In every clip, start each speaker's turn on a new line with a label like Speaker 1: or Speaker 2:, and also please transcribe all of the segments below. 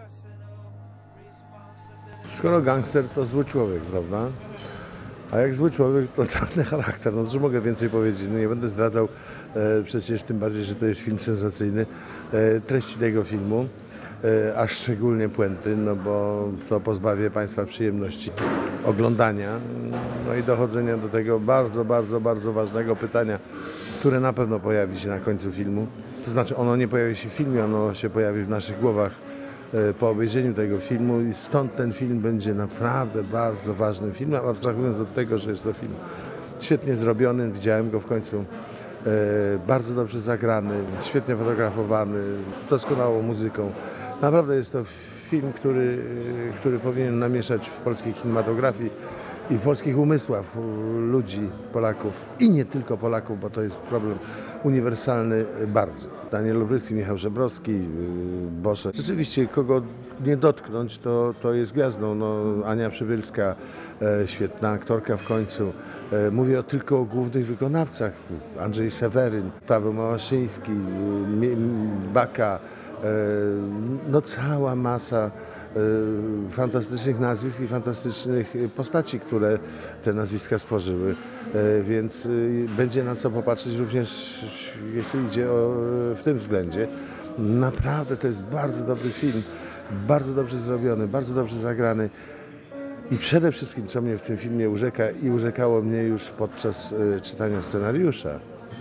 Speaker 1: Skoro gangster, to zły człowiek, prawda? A jak zły człowiek, to czarny charakter. No cóż mogę więcej powiedzieć? No nie będę zdradzał, przecież tym bardziej, że to jest film sensacyjny, treści tego filmu, a szczególnie puenty, no bo to pozbawię Państwa przyjemności oglądania, no i dochodzenia do tego bardzo ważnego pytania, które na pewno pojawi się na końcu filmu. To znaczy ono nie pojawi się w filmie, ono się pojawi w naszych głowach po obejrzeniu tego filmu i stąd ten film będzie naprawdę bardzo ważnym filmem, abstrahując od tego, że jest to film świetnie zrobiony, widziałem go w końcu, bardzo dobrze zagrany, świetnie fotografowany, doskonałą muzyką. Naprawdę jest to film, który powinien namieszać w polskiej kinematografii i w polskich umysłach ludzi, Polaków i nie tylko Polaków, bo to jest problem uniwersalny bardzo. Daniel Lubrycki, Michał Żebrowski, Bosze. Rzeczywiście, kogo nie dotknąć, to jest gwiazdą. No, Ania Przybylska, świetna aktorka w końcu. Mówię tylko o głównych wykonawcach. Andrzej Seweryn, Paweł Małaszyński, Baka. No cała masa fantastycznych nazwisk i fantastycznych postaci, które te nazwiska stworzyły, więc będzie na co popatrzeć również jeśli idzie w tym względzie. Naprawdę to jest bardzo dobry film, bardzo dobrze zrobiony, bardzo dobrze zagrany i przede wszystkim, co mnie w tym filmie urzeka i urzekało mnie już podczas czytania scenariusza,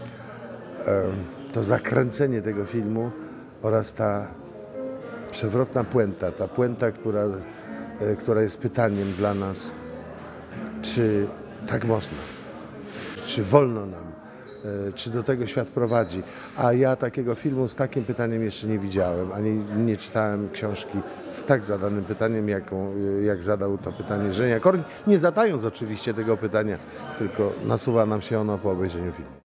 Speaker 1: to zakręcenie tego filmu oraz ta przewrotna puenta, ta puenta, która jest pytaniem dla nas, czy tak można, czy wolno nam, czy do tego świat prowadzi. A ja takiego filmu z takim pytaniem jeszcze nie widziałem, ani nie czytałem książki z tak zadanym pytaniem, jak zadał to pytanie Żenia Korń, nie zadając oczywiście tego pytania, tylko nasuwa nam się ono po obejrzeniu filmu.